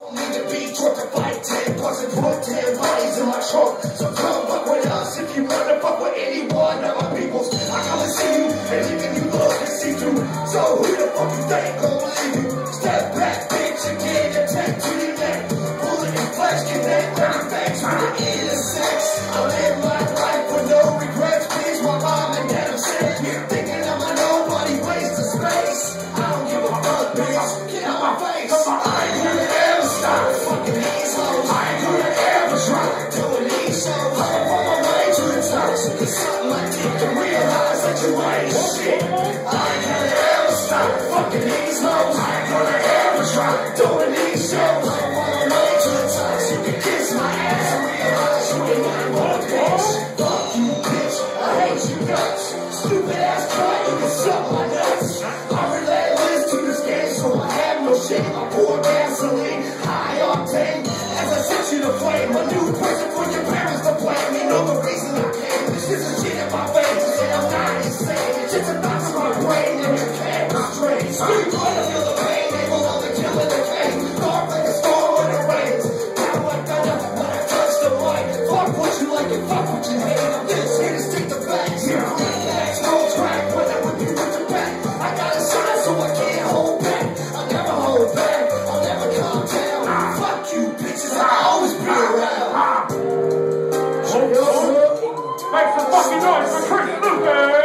Need to be taught to fight 10 bucks and put 10 bodies in my trunk. So come fuck with us if you wanna fuck with any one of my peoples. I come and see you, and even you look and see through. So who the fuck you think gon' believe you? Step back, bitch, and get attacked to your neck. Bullet and flesh connect, running facts with the innocence. I live my life with no regrets. Please my mom and dad, I'm sitting here thinking I'm a nobody, waste of space. I don't give a fuck, bitch, get out my face. I ain't gonna ever stop fucking these hoes. I ain't gonna ever try doing these shows. I'm on my way to the top, so get something like this to realize that you ain't shit. I ain't gonna ever stop fucking these hoes. I ain't gonna ever try doing these shows. I'm on my way to the top, so you can kiss my ass and realize you ain't nothing but a bitch. Fuck you, bitch, I hate you nuts. Stupid ass try, you can suck my nuts. I'm relentless to this game, so I have no shame. I pour gasoline, high octane. As I set you to flame, a new person for your parents to blame. You know the reason I came. This is a shit in my face, and I'm not insane. It's just a thought in my brain, and you can't restrain. Scream, wanna feel the pain, they will only kill in the pain. Dark like a storm when it rains. Down like thunder when I touch the mic. Fuck what you like and fuck what you hate. I'm just here to stick the facts. Facts don't track when I whip you with the back. I got a shine, so I can't hold back. I'll never hold back, I'll never calm down. Fuck you, bitches, I'll always be around. Make some fucking noise for Chris Lucas!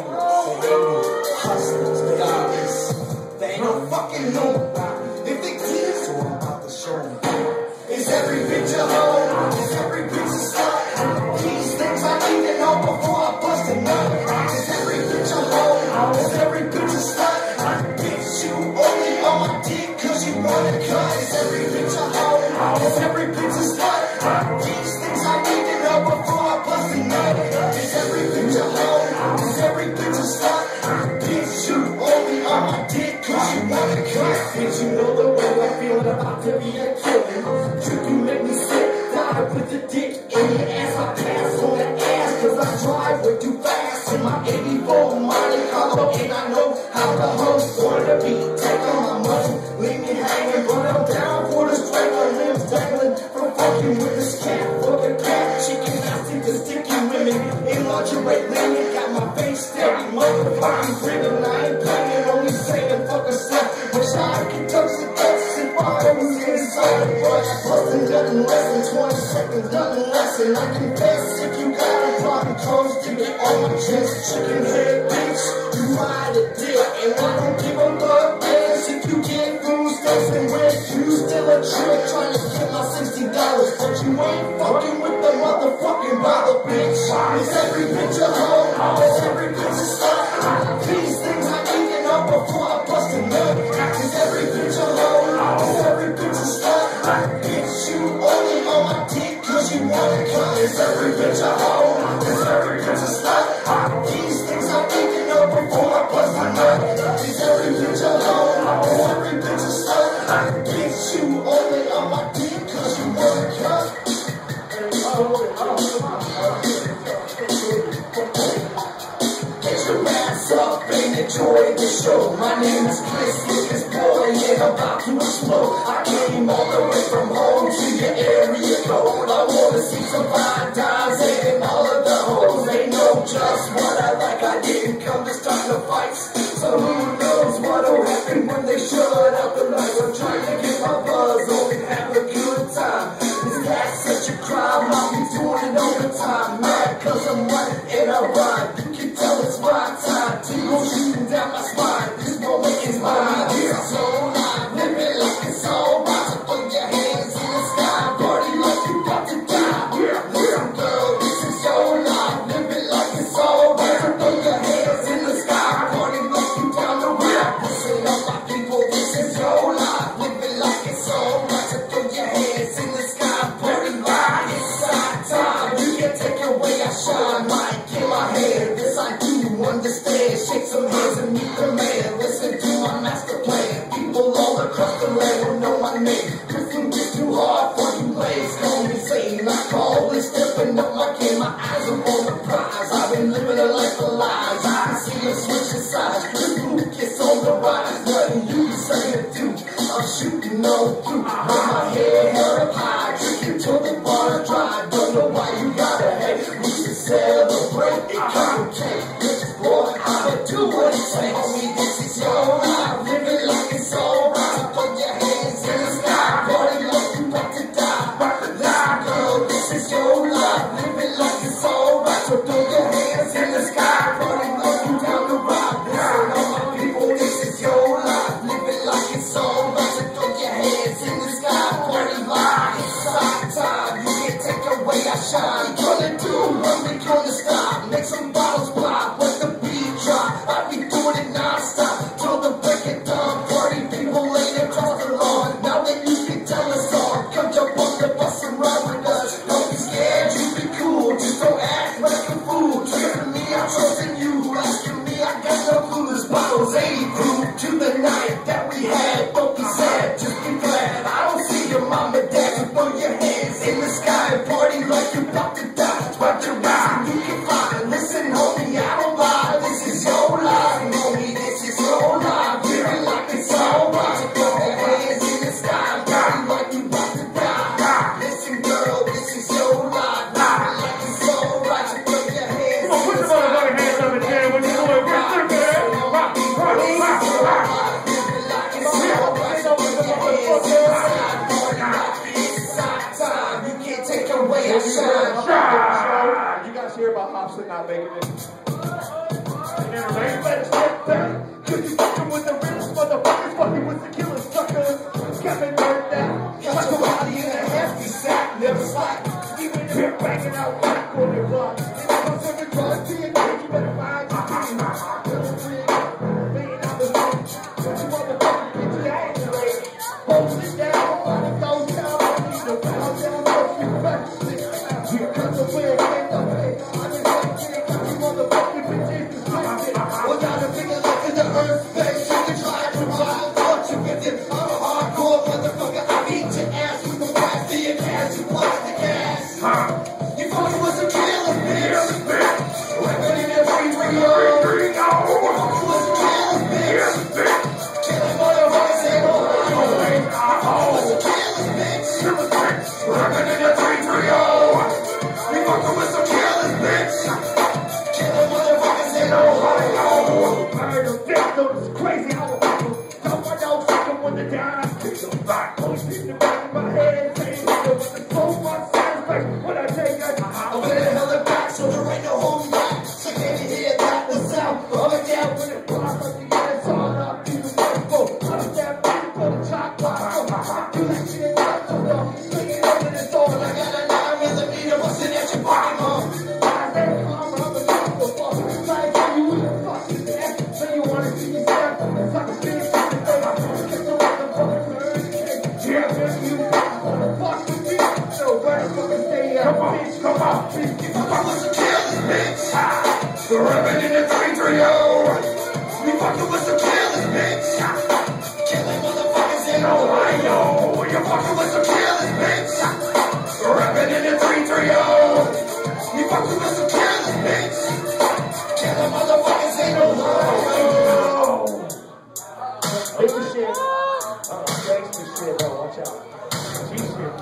They don't fucking know if they did, so I'm about to show them. Is every bitch a hoe? Is every bitch a slut? These things I need to know before I bust a nut. Is every bitch a hoe? Is every bitch a slut? Bitch, you only on my dick cause you wanna cut. Is every bitch a hoe? Is every bitch a slut? These things I need to know before I bust a nut. Is every bitch a hoe? Is every bitch a slut? Bitch, you only on my dick cause you wanna cut. Bitch, you know the way I feel about to be a killer. Trick, you make me sick. Die with the dick in your ass. I pass on the ass cause I drive way too fast. In my 84 Monte Carlo, and I know how the hoes wanna be. Taking my money, leave me hanging, but I'm down for the strangler. Limbs dangling from fucking with this cat. Fucking cat, chicken, I see the sticky women in lingerie linen. Got my face steady, motherfucking grinning. I ain't playing, only saying fuck a slut. Wish I could touch the guts if I was inside. But I wasn't nothing less than 20 seconds, nothing less. And I confess if you got a problem, close to get on my chest. Chicken head, bitch, you ride a dick. And I don't give a fuck, ass if you get food stamps and rent. You still a trick trying to get my $60. But you ain't fucking with the motherfucking bottle, bitch. Is every bitch a hoe? Is every bitch a slut? These things I need to know before I bust a nut. Is every bitch a hoe? Is every bitch a slut? Bitch, you only on my dick cause you wanna cut. Is every bitch a hoe? Is every bitch a slut? These things I need to know before I bust a nut. Is every bitch a hoe? Is every bitch a slut? Bitch, you only on my dick cause you wanna cut. Get your ass up and enjoy the show. My name is Chris Lucas, boy, and I'm about to explode. I came all the way from home to your area code. I wanna see some fine dimes and all of the hoes. They know just what I like. I didn't come to start no fights, so who knows what'll happen when they shut up the lights. I'm trying to get my buzz on and have a good time. Is that such a crime? I'll be doing it all the time. Mad cause I'm right and I rhyme. You can tell it's my time. Tingles shooting down my spine. This moment is mine. It's so live, living like it's all right. So throw your hands in the sky, party like you got to die. Listen girl, this is your life, living like it's all right. So throw your hands in the sky, party like you down the ride. Listen up my people, this is your life, living like it's all right. So throw your hands in the sky, party like it's our time. You can take your way, I shine, might get my hand. This I do understand. Shake some hands and meet the man. Hold my head held up high, drinking till the bar dry. Don't know why you gotta hate. We should celebrate it, come cake. Bitch, boy, I'ma do what it takes. Homie, this is your life, live it like it's alright. Put your hands in the sky, party like you about to die. Listen, girl, this is your life, live it like it's alright. So throw your hands in the sky, party like you down the ride. Listen, all my people, this is your life, live it like it's alright. So throw your hands in the sky, party like it's our time. You can't take away our shine. Gonna do what we gonna stop. Make some bottles pop, let the beat drop. I be doing it non-stop till the break of dawn. Party people laying across the lawn. Now that you can tell us all, come jump on the bus and ride with us. Don't be scared, you be cool. Just don't act like a fool. Trusting me, I'm trusting you. Asking me, I got no clue. This bottle's 80 proof to the night that we had. Don't be sad, just be glad. I don't see your mom and dad. So throw your hands in the sky and party like you're about to die. But you're right, you can fly. Listen, homie, I don't lie. This is your life, homie. This is your life. Live it like it's alright. So throw your hands in the sky and party like you about to die. Listen, girl, this is your life. Live it like it's alright. So throw your hands Come on, put in the the sky. motherfucking hands up in the air when you're doing good, man. Rock, rock, rock, rock. You can't take away our shine. You guys hear about Hobson not making it? Everybody, Better step back, 'cause you fucking with the realest motherfuckers, fucking with the killer suckers. Kevin heard that. Got your body in a hefty sack, never slack. Even if you're banging out back on the block. If I'm serving drugs to your dick, you better find your team. Little rig, laying out the road. Put your motherfucking bitch your ass straight. Hold it down, body goes down. I need to bow down, don't you back. You cut the wind, ain't no way. I just like it, got you motherfucking bitches to twist it. Without a finger left in the earth, babe, you can try to provide what you with it. I'm a hardcore motherfucker, I beat your ass with the blast to your ass, you blast the gas. You fucking with some killers, bitch. Living in that free Rio. You fucking with some killers, bitch. Killing motherfuckers ain't no with some killers, bitch. Living in that free Rio. You fucking with some killers, bitch. Killing motherfuckers ain't no Murder victims, crazy how I feel. Someone else can win the dime. Kick them back, push in the back of my head. Say, with the soul, my satisfaction. When I take it, I'm in the hell of back, so there ain't no holding back. So can you hear that? The sound of a down when it flies like the ass on up to the temple. I'm that bitch for the top box. Do that shit, not so dumb. Sing it over the door. I got a 9mm busting at your fucking mom. I said, I'm a super fuck. Like, you the fucking ass. So you wanna see me step? It's like a bitch. Get the motherfucking bird. Yeah, man, you wanna fuck with me? So where the fuck stay at? Come on, bitch, come on, bitch. Get the Fucking with some killers, bitch. Ripping in the 330. We fucking with some killers, bitch. Killing motherfuckers in Ohio. You're fucking with some killers, bitch. Ripping in the 330. We fucking with some killers, bitch. Killing motherfuckers in Ohio. Gangsta shit. Gangsta shit, though. Watch out. G-shit.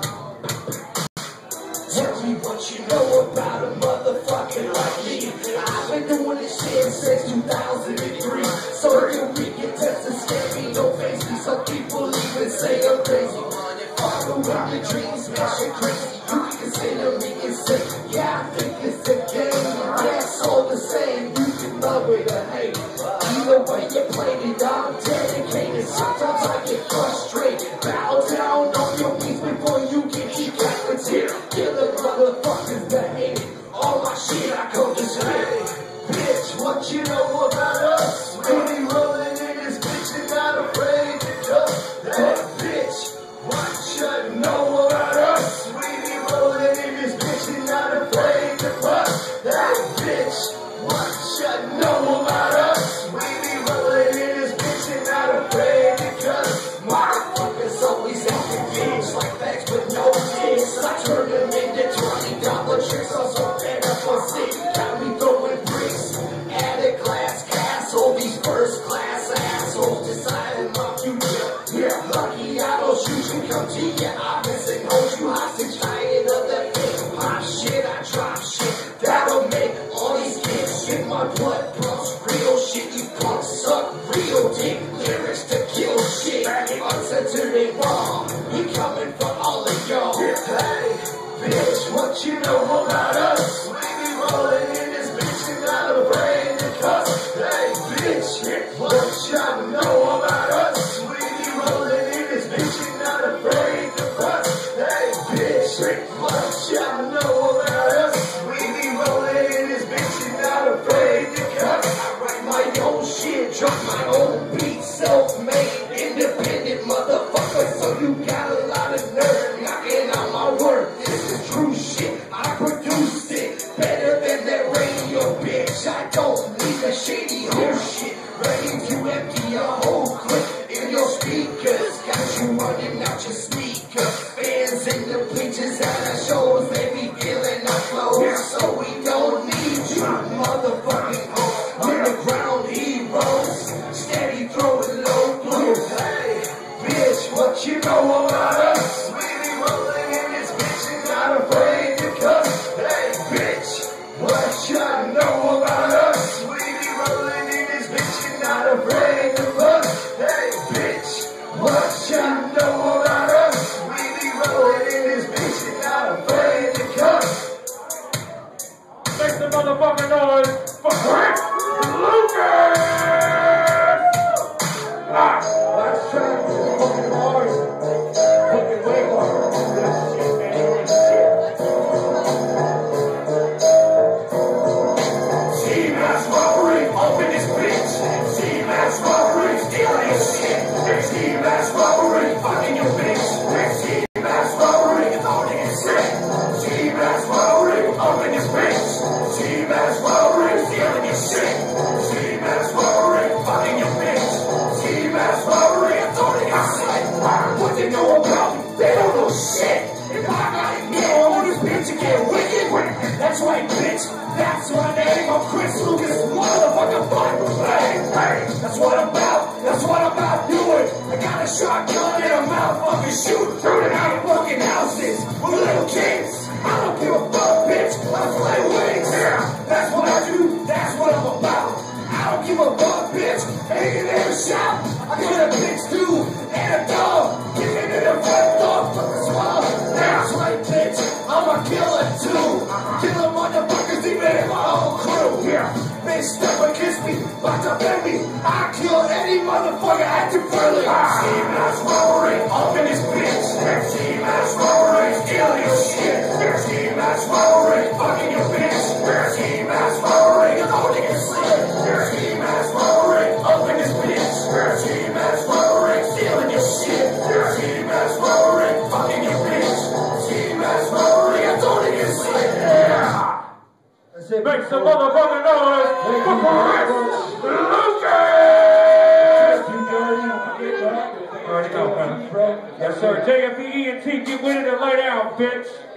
Tell me what you know about a motherfucker like me. I've been doing this shit since 2003. So you we get tested, scare me, no face me. Some people even say I'm crazy. Money follow around your dreams, man, shit crazy. You can consider me insane. Yeah, I think it's a game. That's all the same. You can love it or hate it. Either way you played it, I'm dedicated. Sometimes I get frustrated. Bow down on your knees before you get decapitated. Killing motherfuckers that hate it. All my shit I come to spit. Bitch, what you know about us? Really rolling in this bitch and not afraid to dust. That bitch, what you know about us? We See your office and hold you hostage, trying other hip hop shit. I drop shit that'll make all these kids shit. My blood pumps real shit. You punks suck real dick. Lyrics to kill shit. Answer to they wrong. We coming for all of y'all. Hey, bitch, what you know about us? We be rolling in this bitch and not afraid to cuss. Hey, bitch, what y'all know about us? We be rolling in this bitch and not afraid to cuss. Hey, bitch, what y'all know about us? We be rolling in this bitch and not afraid to cuss. I write my own shit, drop my own beat, self-made, independent motherfucker. So you got a lot of nerve knocking out my work. This is true shit. I produced it better than that radio bitch. I don't need the shady whole shit. Ready to empty a whole clip in your speakers. Got you running out your sneakers. Fans in the bleachers at our shows, they be feeling our clothes. So we don't need you, motherfucking hoes. Underground heroes, steady throwing low blows. Hey, bitch, what you know about us? We be rolling in this bitch and not afraid to cuss. Hey, bitch, what y'all know about us? We be rolling in this bitch and not afraid to fuss. Hey, bitch, what y'all know about us? We be rolling in this bitch and not afraid to cuss. Make some motherfucking noise for Rick Lucas! Last track was fucking hard. Fucking way hard. Shit, man. Shit. Team ass robbery, open this bitch. Team ass robbery, stealing your shit. Team ass robbery, fucking your bitch. Team ass robbery, throwing your shit. Team ass robbery, open this bitch. Team ass robbery, stealing your shit. Team ass robbery, fucking your bitch. Team ass robbery, throwing your shit. What they know about me? They don't know shit. If I gotta get on this bitch and get wicked, that's right, bitch. That's my name. I'm Chris Lucas, motherfucking Bible. Hey, that's what I'm about. That's what I'm about doing. I got a shotgun in a mouth, fucking shooting through the night, fucking houses with little kids. I don't give a fuck, bitch. I play wings. Yeah, that's what I do. That's what I'm about. I don't give a fuck, bitch. Ain't it ever shout? I got a bitch too and a dog. Get into the front door, fucking swallow. That's right, bitch. I'm a killer too. Killer motherfuckers, even in my own crew. Yeah, bitch, step against me, locked up in me. I kill any motherfucker acting friendly. Team ass robbery, up in this bitch. Team ass robbery, stealing your shit. Team ass robbery, fucking your bitch. Team ass robbery, holding your shit. Team ass robbery, up in this bitch. Team ass robbery, stealing your shit. Team ass robbery, fucking your bitch. Team ass robbery, holding your shit. Yeah. Make some motherfucking noise for Rick Lucas! Already go, fella. Yes, sir. JFE and T, get with it and lay down, bitch.